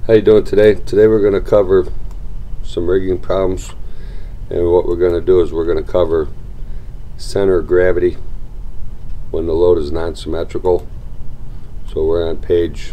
How you doing today? Today we're going to cover some rigging problems, and what we're going to do is we're going to cover center of gravity when the load is non-symmetrical. So we're on page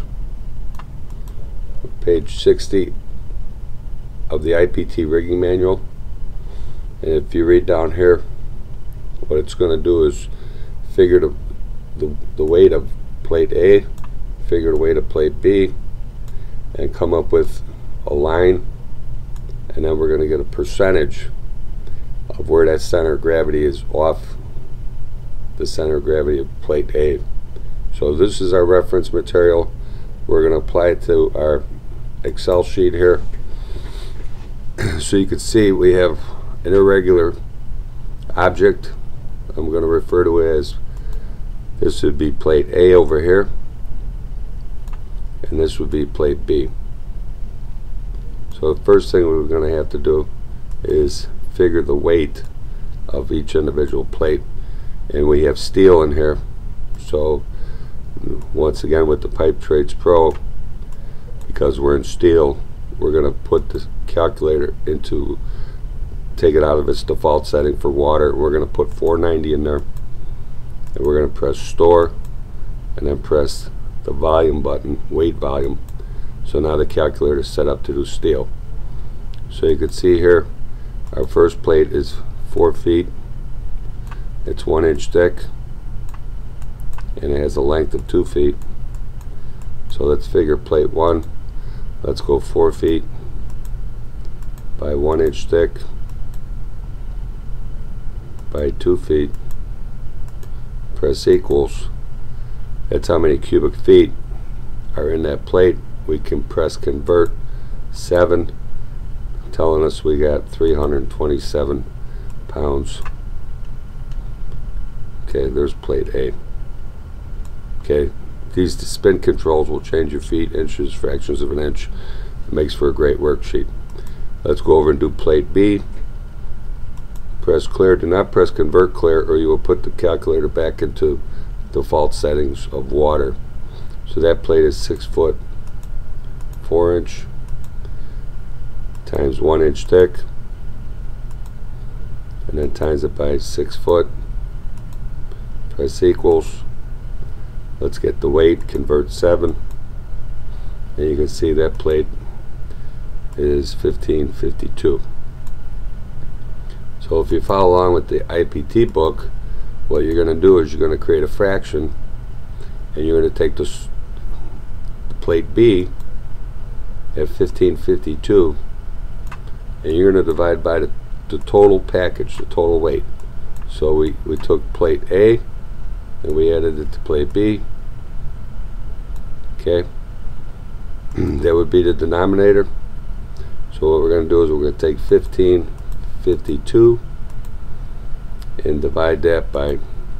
60 of the IPT rigging manual, and if you read down here, what it's going to do is figure the weight of plate A, figure the weight of plate B, and come up with a line, and then we're going to get a percentage of where that center of gravity is off the center of gravity of plate A. So this is our reference material. We're going to apply it to our Excel sheet here. So you can see we have an irregular object. I'm going to refer to it as, this would be plate A over here, and this would be plate B. So the first thing we're going to have to do is figure the weight of each individual plate, and we have steel in here. So once again, with the Pipe Trades Pro, because we're in steel, we're going to put the calculator into, take it out of its default setting for water. We're going to put 490 in there, and we're going to press store and then press the volume button, weight volume. So now the calculator is set up to do steel. So you can see here our first plate is 4 feet, it's 1 inch thick, and it has a length of 2 feet. So let's figure plate 1. Let's go 4 feet by 1 inch thick by 2 feet, press equals. That's how many cubic feet are in that plate. We can press convert 7, telling us we got 327 pounds. Okay, there's plate A. Okay, these spin controls will change your feet, inches, fractions of an inch. It makes for a great worksheet. Let's go over and do plate B. Press clear. Do not press convert clear, or you will put the calculator back into default settings of water. So that plate is 6 foot 4 inch times 1 inch thick, and then times it by 6 foot. Press equals. Let's get the weight, convert 7, and you can see that plate is 1552. So if you follow along with the IPT book, what you're going to do is you're going to create a fraction, and you're going to take the plate B at 1552, and you're going to divide by the total package, the total weight. So we took plate A and we added it to plate B. Okay, that would be the denominator. So what we're going to do is we're going to take 1552 and divide that by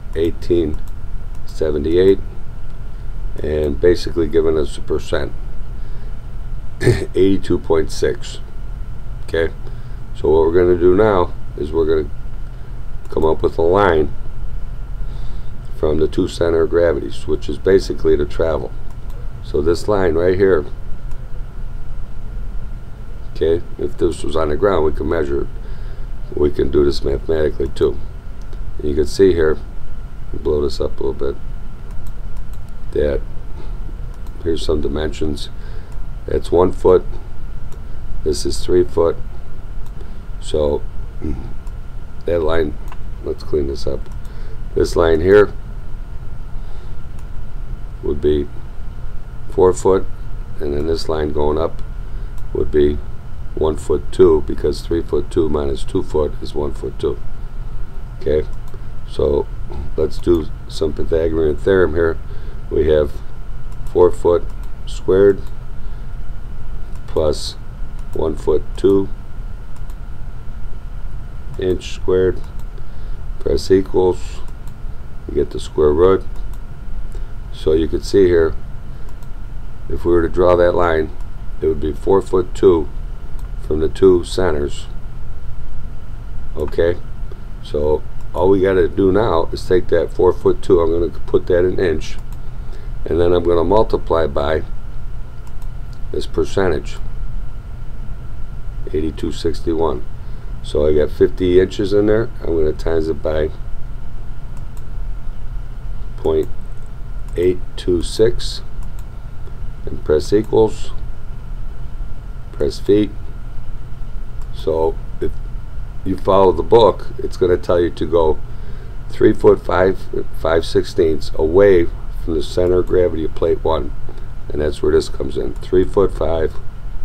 1878, and basically giving us a percent, 82.6. Okay, so what we're going to do now is we're going to come up with a line from the two center of gravities, which is basically the travel. So this line right here, okay, if this was on the ground, we can measure it. We can do this mathematically too. And you can see here, blow this up a little bit, that here's some dimensions. That's 1 foot, this is 3 foot. So that line, let's clean this up. This line here would be 4 foot, and then this line going up would be 1 foot 2, because 3 foot 2 minus 2 foot is 1 foot 2. Okay, so let's do some Pythagorean theorem here. We have 4 foot squared plus 1 foot 2 inch squared. Press equals. You get the square root. So you can see here, if we were to draw that line, it would be 4 foot 2 from the two centers. Okay, so all we got to do now is take that 4 foot 2, I'm going to put that in inch, and then I'm going to multiply by is percentage, 8261. So I got 50 inches in there. I'm going to times it by 0.826 and press equals, press feet. So if you follow the book, it's going to tell you to go 3 foot 5/16 away from the center of gravity of plate 1, and that's where this comes in. 3 foot 5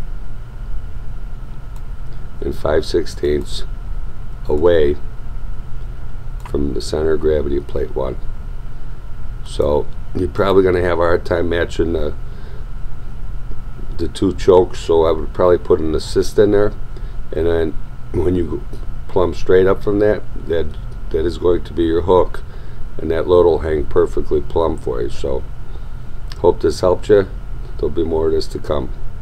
and 5/16 away from the center of gravity of plate 1. So you're probably going to have a hard time matching the two chokes, so I would probably put an assist in there, and then when you plumb straight up from that is going to be your hook, and that load will hang perfectly plumb for you. So hope this helped you. There'll be more of this to come.